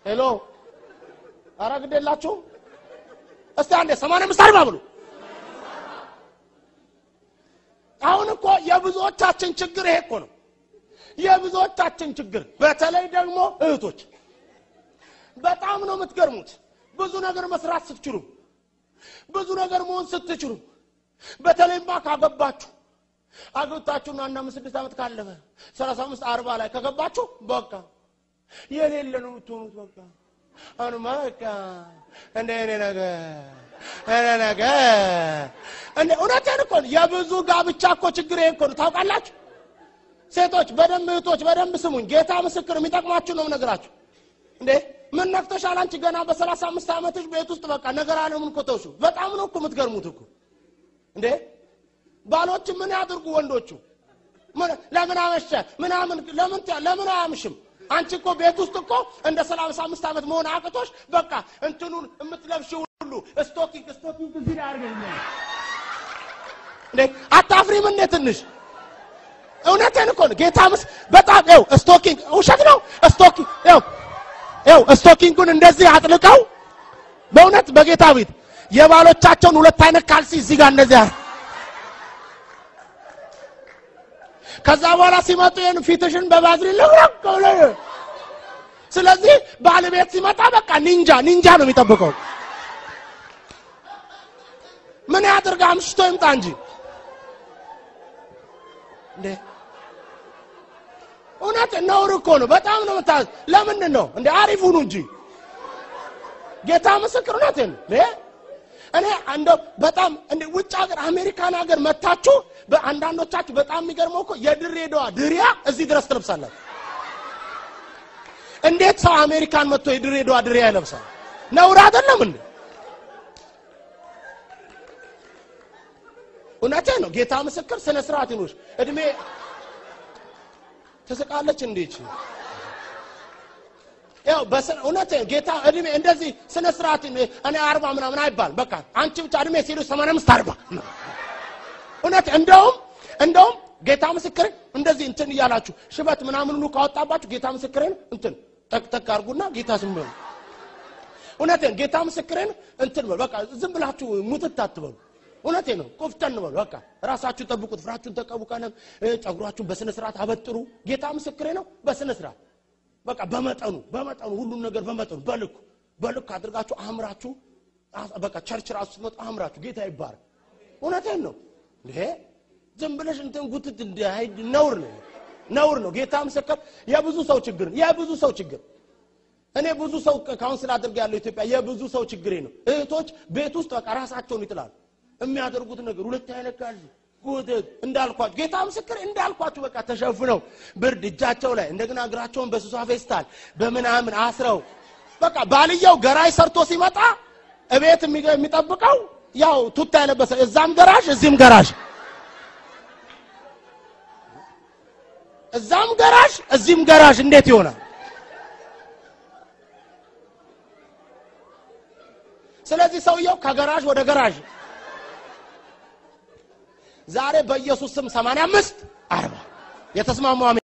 ሄሎ አራግደላችሁ እስቲ አንዴ 85 ብሉ አሁን እኮ የብዙዎቻችን ችግር ይሄ እኮ ነው የብዙዎቻችን ችግር በተለይ ደግሞ እህቶች በጣም ነው የምትገርሙት ብዙ ነገር መስራት ስትችሉ ብዙ ነገር መሆን ስትችሉ በተለይማ ካገባችሁ አግብታችሁና እና 6 ዓመት ካለፈ 35 40 ላይ ከገባችሁ በቃ የሌለ ነው የምትሆኑት በቃ አሁንማ በቃ እንደኔ ነገር እንደ እውነቴን እኮ የብዙ ጋብቻ እኮ ችግር ይሄ እኮ ነው ታውቃላችሁ ሴቶች በደንብ እህቶች በደንብ ስሙኝ ጌታ ምስክር የሚጠቅማችሁ ነው ነገራችሁ እንዴ ምን ነክተሻል አንቺ ገና በ35 ዓመትሽ ቤት ውስጥ በቃ ነገር አለምን ኮተውሹ በጣም ነው እኮ የምትገርሙት እኮ እንዴ ባሎች ምን ያድርጉ ወንዶቹ ለምን አመሸ ለምን አያምሽም አንቺ እኮ ቤት ውስጥ እኮ እንደ 35 ዓመት መሆን አቅቶሽ በቃ እንትኑን የምትለብሽው ሁሉ ስቶኪንግ እዚህ ያርገኝ እንዴ አታፍሪም እንዴ ትንሽ እውነቴን እኮ ጌታ በጣም ይው ስቶኪንግ ውሸት ነው ስቶኪንግ ይው ስቶኪንጉን እንደዚህ አጥልቀው በእውነት በጌታ ቤት የባሎቻቸውን ሁለት አይነት ካልሲ እዚህ ጋር እንደዚህ ከዛ በኋላ ሲመጡ የን ፊትሽን በባዝሊን ለብረቀው ስለዚህ ባለቤት ሲመጣ በቃ ኒንጃ ነው የሚጠብቀው ምን ያድርጋ አምሽቶ ይምጣ እንጂ እንዴ እውነት ነው እኮ ነው በጣም ነው ታዝ ለምን ነው እንዴ አሪፉን እንጂ ጌታ ምስክር ነው እኔ እንደው በጣም እንደ ውጭ ሀገር አሜሪካን ሀገር መታችሁ በአንዳንዶቻችሁ በጣም የሚገርመው እኮ የድሬዳዋ ድሪያ እዚህ ድረስ ትለብሳላችሁ እንዴት ሰው አሜሪካን መጥቶ የድሬዳዋ ድሪያ ይለብሳል ነውር አይደለም እንዴ እውነቴን ነው ጌታ ምስክር ስነ ስርዓት ይኖር እድሜ ተሰቃለች እንዴች ያው እውነቴ ጌታ እድሜ እንደዚህ ስነ ስርዓት እኔ 40 ምናምን አይባል በቃ አንቺ ብቻ እድሜ ሲሉ 85 40 እውነት እንደውም ጌታ ምስክር እንደዚህ እንትን ይያላችሁ ሽበት ምናምን ነው ካወጣባችሁ ጌታ ምስክርን እንትን ተክ አርጉና ጌታ ስም ነው እውነቴ ጌታ ምስክርን እንትን በቃ ዝም ብላችሁ ሙትት አትበሉ እውነቴ ነው ቆፍተን በሉ በቃ ራሳችሁ ጠብቁት ፍራችሁን ተቀቡካነ ጫጉራችሁን በስነ ስርዓት አበጥሩ ጌታ ምስክሬ ነው በስነ ስርዓት በቃ በመጠኑ ሁሉን ነገር በመጠኑ በልክ አድርጋችሁ አምራችሁ በቃ ቸርች ራሱ መጣ አምራችሁ ጌታ ይባርክ እውነቴን ነው ይሄ ዝም ብለሽ እንትን ጉትት እንዳይ ነውር ነው ጌታ ምስክር የብዙ ሰው ችግር እኔ ብዙ ሰው ካውንስል አድርገ ያለው ኢትዮጵያ የብዙ ሰው ችግሬ ነው እህቶች ቤት ውስጥ በቃ ራሳቸውን ይጥላሉ የሚያደርጉት ነገር ሁለት አይነካል ጉትት እንዳልኳችሁ ጌታ ምስክር እንዳልኳችሁ በቃ ተሸፍነው ብርድ እጃቸው ላይ እንደገና እግራቸውን በሱሳ ፌስታል በመናምን አስረው በቃ ባልየው ገራይ ሰርቶ ሲመጣ እቤት የሚጠብቀው ያው ቱታ ያለበሰ እዛም ገራሽ እዚህም ገራሽ እዛም ገራሽ እዚህም ገራሽ እንዴት ይሆናል ስለዚህ ሰውየው ከገራሽ ወደ ገራሽ ዛሬ በኢየሱስ ስም 85 40 የተስማማው